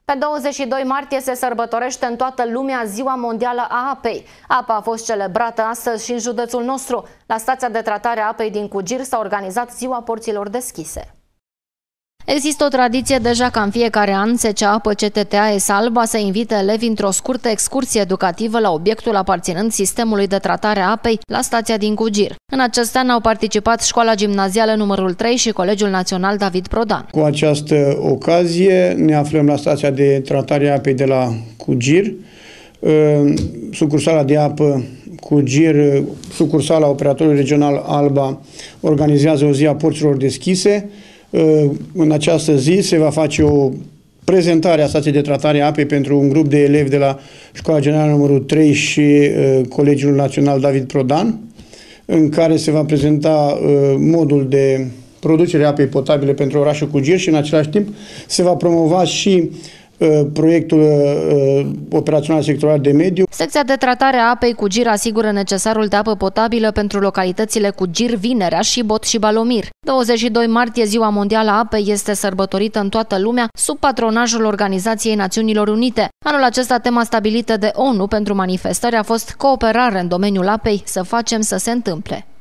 Pe 22 martie se sărbătorește în toată lumea Ziua Mondială a Apei. Apa a fost celebrată astăzi și în județul nostru. La stația de tratare a apei din Cugir s-a organizat Ziua Porților Deschise. Există o tradiție deja ca în fiecare an SCA CTTA Salba să invite elevi într-o scurtă excursie educativă la obiectul aparținând sistemului de tratare a apei la stația din Cugir. În acest an au participat Școala Gimnazială numărul 3 și Colegiul Național David Prodan. Cu această ocazie ne aflăm la stația de tratare a apei de la Cugir. Sucursala de apă Cugir, sucursala operatorului regional Alba, organizează o zi a porților deschise. În această zi se va face o prezentare a stației de tratare a apei pentru un grup de elevi de la Școala Generală numărul 3 și Colegiul Național David Prodan, în care se va prezenta modul de producere a apei potabile pentru orașul Cugir și în același timp se va promova și proiectul operațional sectorial de mediu. Secția de tratare a apei Cugir asigură necesarul de apă potabilă pentru localitățile Cugir, Vinerea, Șibot și Balomir. 22 martie, Ziua Mondială a Apei, este sărbătorită în toată lumea sub patronajul Organizației Națiunilor Unite. Anul acesta, tema stabilită de ONU pentru manifestări a fost cooperare în domeniul apei, să facem să se întâmple.